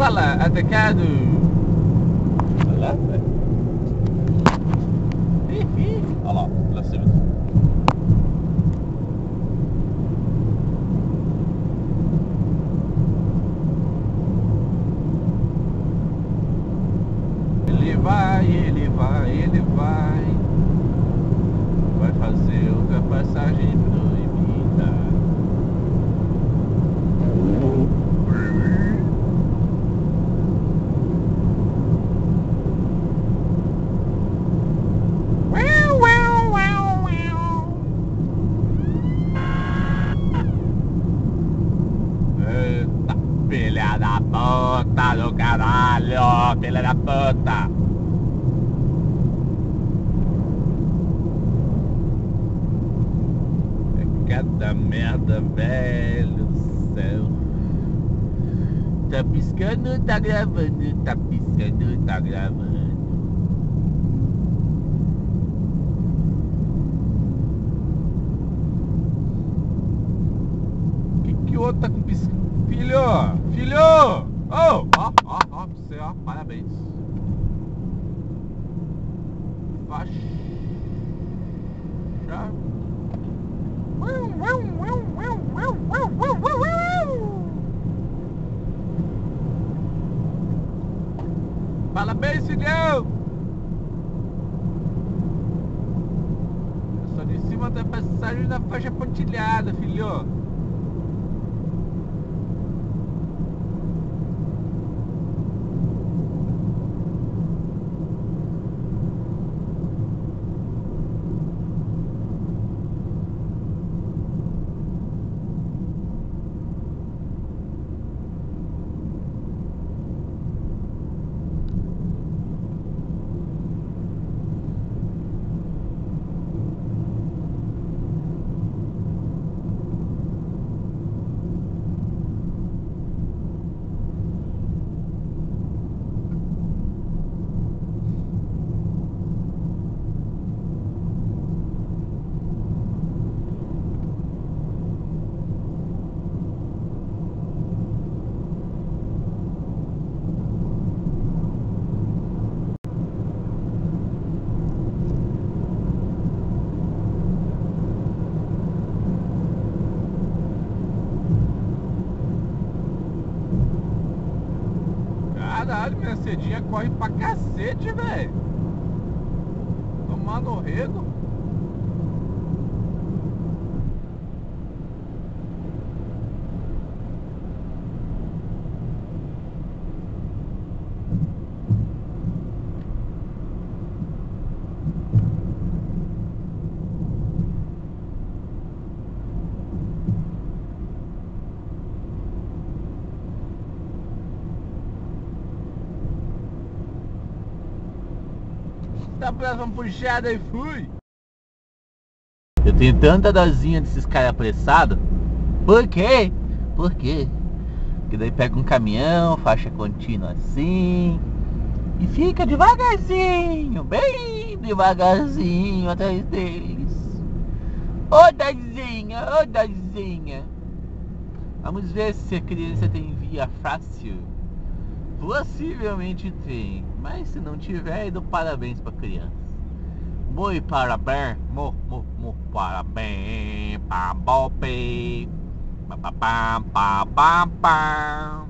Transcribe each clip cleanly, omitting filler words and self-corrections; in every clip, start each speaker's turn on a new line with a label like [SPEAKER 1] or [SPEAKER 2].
[SPEAKER 1] sala, atacado.
[SPEAKER 2] Olha lá, velho. Olha lá, lá cima.
[SPEAKER 1] Ele vai, ele vai, ele vai. Vai fazer ultrapassagem proibida. Eita, filha da puta do caralho, filha da puta. É cada merda, velho do céu. Tá piscando, tá gravando, tá piscando, tá gravando. Que o outro tá com piscando? Filho! Filho! Oh! Ó, pra você, ó. Parabéns. Faixa. Parabéns, filhão! Eu sou de cima da passagem da faixa pontilhada, filho. Caralho, minha cedinha corre pra cacete, velho. Tomando rego. Da próxima puxada e fui. Eu tenho tanta dosinha desses caras apressados. Por quê? Por quê? Porque daí pega um caminhão, faixa contínua assim, e fica devagarzinho, bem devagarzinho atrás deles. Ô Dazinha, ô Dazinha. Vamos ver se a criança tem via fácil. Possivelmente tem, mas se não tiver, eu dou parabéns pra criança. Muito parabéns, parabéns, pabope, papapam, papapam.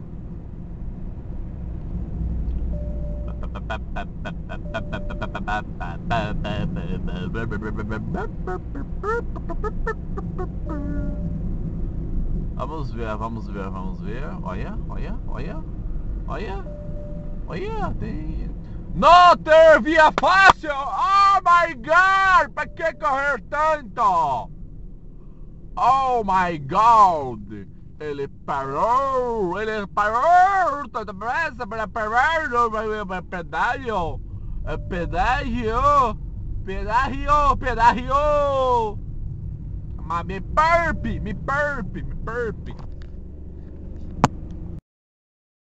[SPEAKER 1] Vamos ver, vamos ver, vamos ver. Olha, olha, olha, olha, olha, tem... Não ter via fácil! Oh my god! Pra que correr tanto? Oh my god! Ele parou! Ele parou! Toda pressa para parar no pedágio! Pedágio! Pedágio! Pedágio! Mas me perpe! Me perpe! Me perpe!